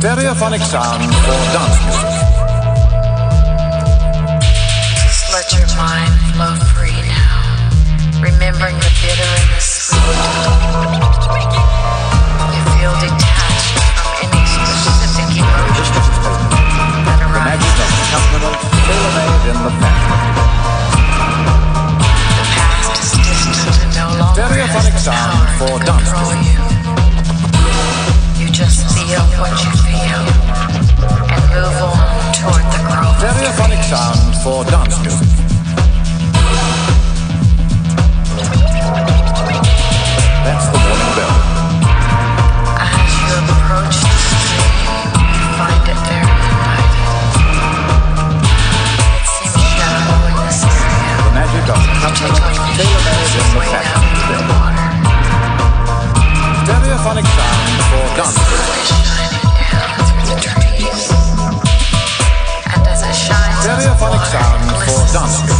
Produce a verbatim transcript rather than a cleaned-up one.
Stereophonic sound for dance music. Just let your mind flow free now, remembering the bitter and the sweet. You feel detached from any specific emotion that The magic of accompaniment tailor-made in the fashion. The past is distant and no longer Stereophonic has the sound power for to dance control music. you. You just feel what you feel and move on toward the growth. Stereophonic sound for dance music. That's the warning bell. As you approach the stream, you find it very inviting. It seems shallow in this area. The magic of accompaniment tailor-made in the fashion today. Stereophonic sound for dance music. Shining down through the trees. And as it shines, Stereophonic sound for dance music.